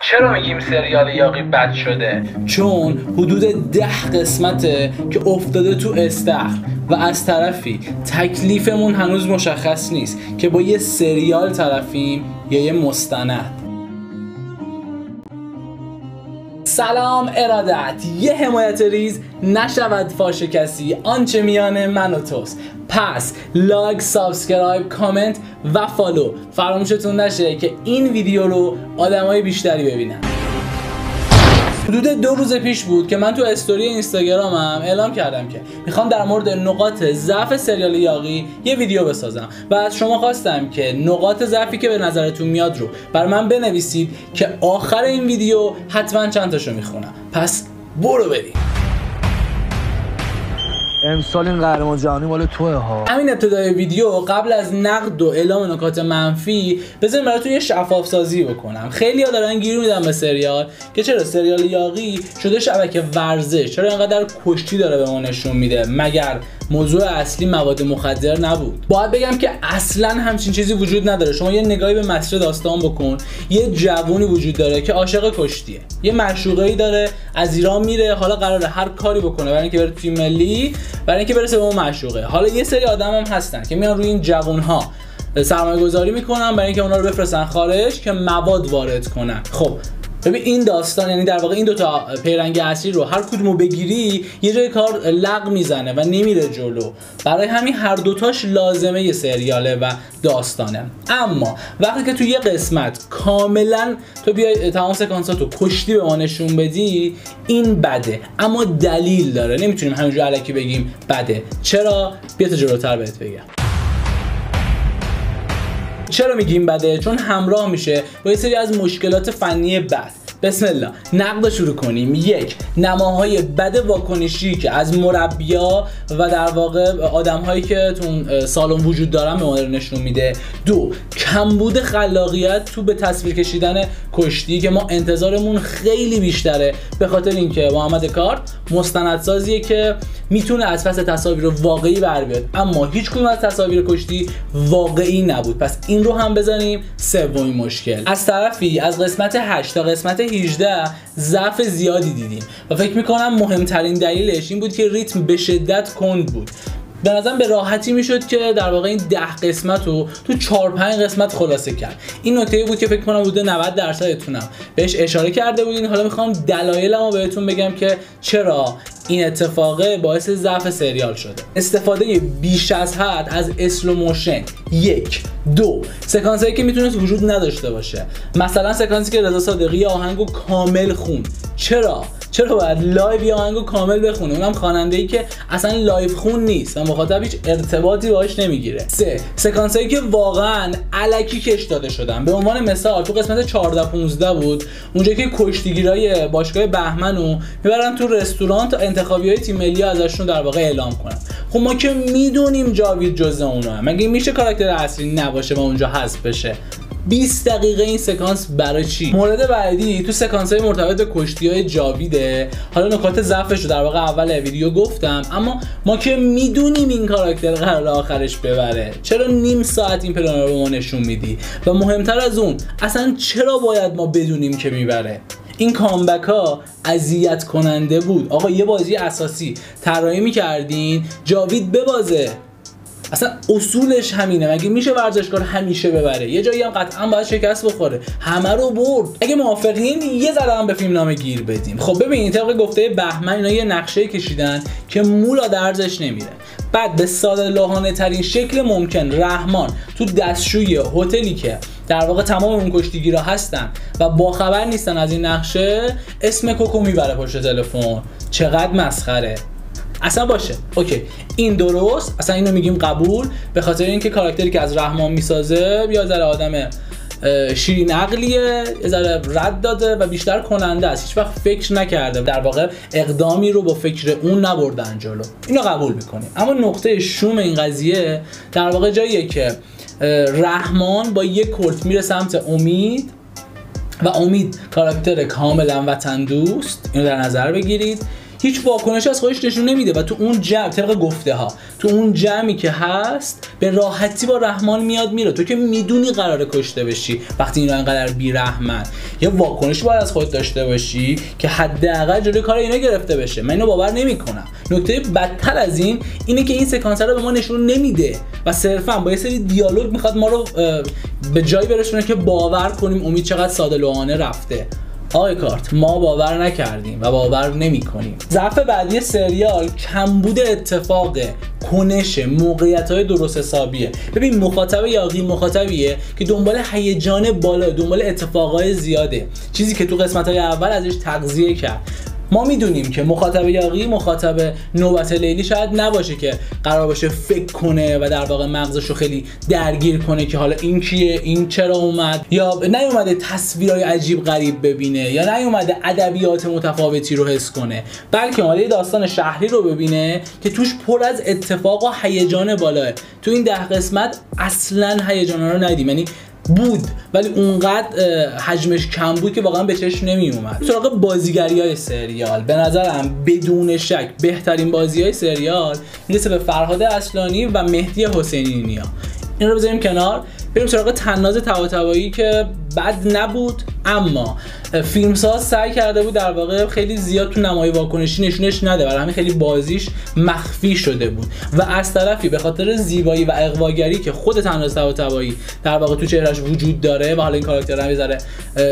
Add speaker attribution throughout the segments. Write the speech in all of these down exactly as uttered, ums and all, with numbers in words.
Speaker 1: چرا میگیم سریال یاغی بد شده؟ چون حدود ده قسمته که افتاده تو استخر و از طرفی تکلیفمون هنوز مشخص نیست که با یه سریال طرفیم یا یه مستند. سلام ارادت، یه حمایت ریز نشود فاش کسی، آنچه میان من و توست. پس لایک، سابسکرایب، کامنت و فالو فراموشتون نشه که این ویدیو رو آدمای بیشتری ببینن. حدود دو روز پیش بود که من تو استوری اینستاگرامم اعلام کردم که میخوام در مورد نقاط ضعف سریال یاغی یه ویدیو بسازم و از شما خواستم که نقاط ضعفی که به نظرتون میاد رو بر من بنویسید که آخر این ویدیو حتما چند تاشو میخونم. پس برو بریم.
Speaker 2: امسال این قهرمان جهانی مال توه ها.
Speaker 1: همین ابتدای ویدیو قبل از نقد و اعلام نکات منفی بذارید براتون یه شفاف سازی بکنم. خیلی‌ها دارن گیر میدن به سریال که چرا سریال یاغی شده شبکه ورزش، چرا اینقدر کشتی داره به ما نشون میده، مگر موضوع اصلی مواد مخدر نبود؟ باید بگم که اصلا همچین چیزی وجود نداره. شما یه نگاهی به مسیر داستان بکن، یه جوونی وجود داره که عاشق کشتیه، یه معشوقه‌ای داره از ایران میره، حالا قراره هر کاری بکنه برای اینکه بره تیم ملی، برای اینکه برسه به اون معشوقه. حالا یه سری آدم هم هستن که میان روی این جوان‌ها سرمایه گذاری میکنن برای اینکه اونا رو بفرستن خارج که مواد وارد کنن. خب ببین این داستان، یعنی در واقع این دوتا پیرنگ اصلی رو هر کدومو بگیری یه جای کار لغ میزنه و نمیره جلو. برای همین هر دوتاش لازمه یه سریاله و داستانه. اما وقتی که تو یه قسمت کاملا تو بیای تمام سکانساتو کشتی به ما نشون بدی، این بده، اما دلیل داره. نمیتونیم همینجوری الکی بگیم بده. چرا؟ بیا تا جلوتر بهت بگم. چرا میگیم بده؟ چون همراه میشه با یه سری از مشکلات فنی بد. بسم الله، نقد شروع کنیم. یک، نماهای بد واکنشی که از مربیا و در واقع آدم‌هایی که تو سالن وجود دارن به ما نشون میده. دو، کمبود خلاقیت تو به تصویر کشیدن کشتی که ما انتظارمون خیلی بیشتره، به خاطر اینکه محمد کارت مستندسازیه که میتونه از پس تصاویر واقعی بر بیاد، اما هیچ کدوم از تصاویر کشتی واقعی نبود. پس این رو هم بزنیم. سومین مشکل، از طرفی از قسمت هشت تا قسمت هجده ضعف زیادی دیدیم و فکر میکنم مهمترین دلیلش این بود که ریتم به شدت کند بود. به نظرم به راحتی میشد که در واقع این ده قسمت رو تو چهار پنج قسمت خلاصه کرد. این نکته بود که فکر کنم حدود نود درصدتونم بهش اشاره کرده بودین. حالا میخوام دلایلمو بهتون بگم که چرا این اتفاق باعث ضعف سریال شده. استفاده بیش از حد از اسلو موشن. یک، دو، سکانس هایی که میتونست وجود نداشته باشه. مثلا سکانسی که رضا صادقی آهنگو کامل خوند. چرا؟ چرا باید لایو یا آهنگو کامل بخونه؟ اونم خواننده‌ای که اصلا لایو خون نیست و مخاطب هیچ ارتباطی باهاش نمیگیره. سه، سکانسایی که واقعا الکی کش داده شدن. به عنوان مثال تو قسمت چهارده پانزده بود، اونجا که کشتیگیرای باشگاه بهمنو میبرن تو رستوران تا انتخابیای تیم ملی ازشون در واقع اعلام کنن. خب ما که میدونیم جاوید جزء اونها، مگه میشه کاراکتر اصلی نباشه و اونجا حذف بشه؟ بیست دقیقه این سکانس برای چی؟ مورد بعدی تو سکانس های مرتبط به کشتی های جاویده. حالا نکات ضعفش رو در واقع اول ویدیو گفتم، اما ما که میدونیم این کاراکتر قرار آخرش ببره، چرا نیم ساعت این پلان رو ما نشون میدی؟ و مهمتر از اون، اصلا چرا باید ما بدونیم که میبره؟ این کامبک ها اذیت کننده بود. آقا یه بازی اساسی طراحی میکردین جاوید ببازه، اصلا اصولش همینه. مگه میشه ورزشکار همیشه ببره؟ یه جایی هم قطعا باید شکست بخوره. همه رو برد. اگه موافقین یه ذره هم به فیلم نامه گیر بدیم. خب ببین، طبق گفته بهمن اینا یه نقشه کشیدن که مولا درزش نمیره. بعد به ساده لوحانه ترین شکل ممکن رحمان تو دستشوی هتلی که در واقع تمام اون کشتیگیرا هستن و باخبر نیستن از این نقشه، اسم کوکو میبره پشت تلفن. چقدر مسخره. اصلا باشه، اوکی، این درست، اصلا اینو میگیم قبول، به خاطر اینکه کاراکتری که از رحمان میسازه یا ذره آدم شیرین عقلیه، یه ذره رد داده و بیشتر کننده است. هیچ وقت فکر نکرده، در واقع اقدامی رو با فکر اون نبردن جلو. اینو قبول میکنیم. اما نقطه شوم این قضیه در واقع جاییه که رحمان با یک کلت میره سمت امید و امید کاراکتر کاملا وطن دوست، اینو در نظر بگیرید. هیچ واکنشی از خودش نشون نمیده و تو اون جمع طبق گفته ها تو اون جمعی که هست به راحتی با رحمان میاد میره. تو که میدونی قراره کشته بشی وقتی اینا اینقدر بی‌رحمن، یه واکنشی باید از خودت داشته باشی که حداقل جلوی کار اینا گرفته بشه. من اینو باور نمیکنم. نکته بدتر از این اینه که این سکانس رو به ما نشون نمیده و صرفا با یه سری دیالوگ میخواد ما رو به جایی برسونه که باور کنیم امید چقدر ساده لوحانه رفته. آقای کارت، ما باور نکردیم و باور نمی کنیم. ضعف بعدی سریال کمبود اتفاق، کنش، موقعیت‌های درست حسابیه. ببین مخاطب یاغی مخاطبیه که دنبال هیجان بالا، دنبال اتفاقای زیاده، چیزی که تو قسمت‌های اول ازش تغذیه کرد. ما میدونیم که مخاطب یاغی مخاطب نوبت لیلی شاید نباشه که قرار باشه فکر کنه و در واقع مغزشو خیلی درگیر کنه که حالا این کیه، این چرا اومد، یا نیومده تصویرهای عجیب غریب ببینه، یا نیومده ادبیات متفاوتی رو حس کنه، بلکه اومده داستان شهری رو ببینه که توش پر از اتفاق و هیجان بالاه. تو این ده قسمت اصلا هیجانا رو ندیدیم، یعنی بود ولی اونقدر حجمش کم بود که واقعا به چشم نمی اومد. سراغ بازیگریای سریال، به نظرم بدون شک بهترین بازیای سریال میرسه به فرهاد اصلانی و مهدی حسینی نیا. این رو بذاریم کنار، بریم سراغ طناز طباطبایی که بد نبود، اما فیلمساز سعی کرده بود در واقع خیلی زیاد تو نمای واکنشی نشونش نده، برای همین خیلی بازیش مخفی شده بود و از طرفی به خاطر زیبایی و اغواگری که خود طناز طباطبایی در واقع تو چهرهش وجود داره و حالا این کاراکتر هم یه ذره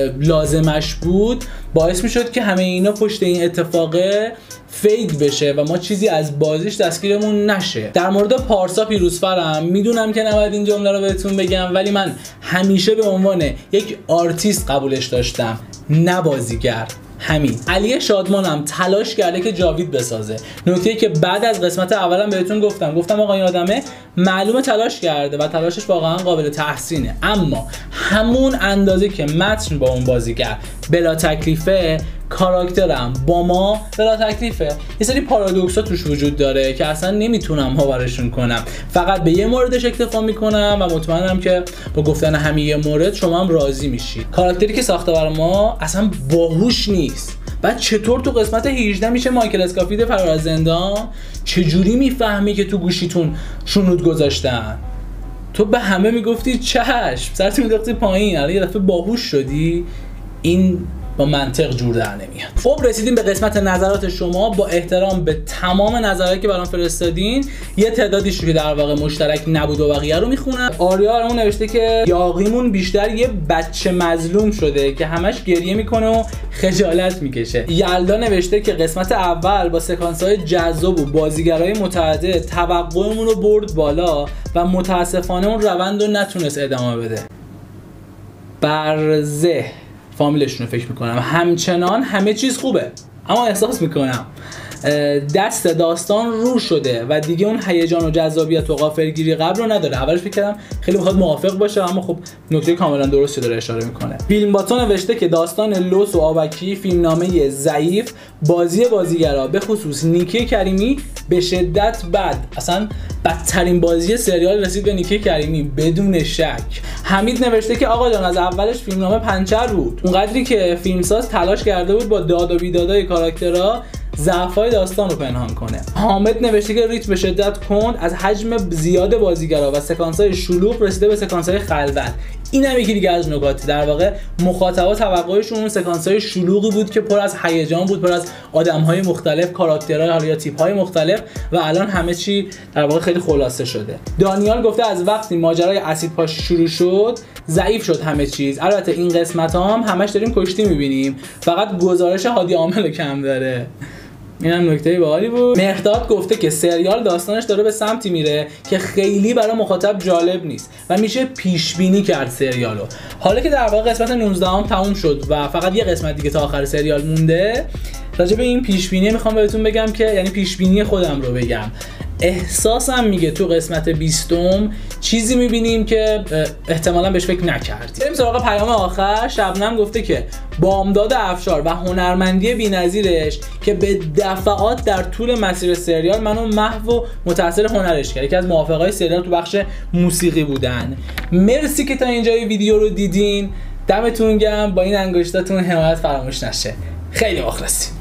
Speaker 1: لازمش بود، باعث میشد که همه اینا پشت این اتفاقه فید بشه و ما چیزی از بازیش دستگیرمون نشه. در مورد پارسا پیروزفرم میدونم که نباید این جمله رو بهتون بگم، ولی من همیشه به عنوان یک آرتیست قبولش داشتم، نه بازیگر. همین. علی شادمانم تلاش کرده که جاوید بسازه، نکته‌ای که بعد از قسمت اولم بهتون گفتم گفتم آقا این آدمه معلومه تلاش کرده و تلاشش واقعا قابل تحسینه، اما همون اندازه که متن با اون بازیگر بلا تکلیفه، کاراکترم با ما بلا تکلیفه. یه سری پارادوکس‌ها توش وجود داره که اصلا نمیتونم باورشون کنم، فقط به یه موردش اکتفا میکنم و مطمئنم که با گفتن همین یه مورد شما هم راضی میشید. کاراکتری که ساخته برای ما اصلا باهوش نیست. بعد چطور تو قسمت هجده میشه مایکل اسکافیلد فرار از زندان؟ چجوری میفهمی که تو گوشیتون شنود گذاشتن؟ تو به همه میگفتی چشم، سرت مینداختی پایین، الان یه دفعه باهوش شدی؟ این با منطق جور در نمیاد. خب رسیدیم به قسمت نظرات شما. با احترام به تمام نظراتی که برام فرستادین، یه تعدادیش رو که در واقع مشترک نبود و بقیه رو میخونم. آریا برامون نوشته که یاغیمون بیشتر یه بچه مظلوم شده که همش گریه میکنه و خجالت میکشه. یلدا نوشته که قسمت اول با سکانس‌های جذاب و بازیگرای متعدد توقعمون رو برد بالا و متاسفانه اون روند رو نتونست ادامه بده. برزه فامیلشون رو فکر میکنم همچنان همه چیز خوبه، اما احساس میکنم دست داستان رو شده و دیگه اون هیجان و جذابیت و غافلگیری قبل رو نداره. اولش فکر کردم خیلی میخواد موافق باشه، اما خب نکته کاملا درستی داره اشاره میکنه. فیلم باتون نوشته که داستان لوس و آبکی فیلمنامه ضعیف، بازی بازیگرا به خصوص نیکی کریمی به شدت بد، اصلا بدترین بازی سریال رسید به نیکی کریمی بدون شک. حمید نوشته که آقا جان از اولش فیلمنامه پنچر بود، اونقدری که فیلمساز تلاش کرده بود با داد و بیدادای کاراکترها ضعف‌های داستان رو پنهان کنه. حامد نوشته که ریتم به شدت کند، از حجم زیاد بازیگرا و سکانس‌های شلوغ رسیده به سکانس‌های خلوت. این هم یکی دیگه از نکات. در واقع مخاطبا توقعشون اون سکانس‌های شلوغی بود که پر از هیجان بود، پر از آدم‌های مختلف، کاراکترهای حالا یا تیپ‌های مختلف، و الان همه چی در واقع خیلی خلاصه شده. دانیال گفته از وقتی ماجرای اسید پاشی شروع شد ضعیف شد همه چیز. البته این قسمت‌ها هم همش داریم کشتی می‌بینیم، فقط گزارش هادی عامل کم داره. این هم نکته باحالی بود. مهرداد گفته که سریال داستانش داره به سمتی میره که خیلی برای مخاطب جالب نیست و میشه پیش بینی کرد سریالو. حالا که در واقع قسمت نوزده هم تموم شد و فقط یه قسمت دیگه تا آخر سریال مونده، راجع به این پیش بینی میخوام بهتون بگم که یعنی پیش بینی خودم رو بگم. احساسم میگه تو قسمت بیستم چیزی میبینیم که احتمالاً بهش فکر نکردیم. بریم سراغ پیام آخر. شبنم گفته که بامداد افشار و هنرمندی بی‌نظیرش که به دفعات در طول مسیر سریال منو محو و متاثر هنرش کرد. یکی از موافقای سریال تو بخش موسیقی بودن. مرسی که تا اینجای ویدیو رو دیدین. دمتون گرم. با این انگشتاتون حمایت فراموش نشه. خیلی مخلصیم.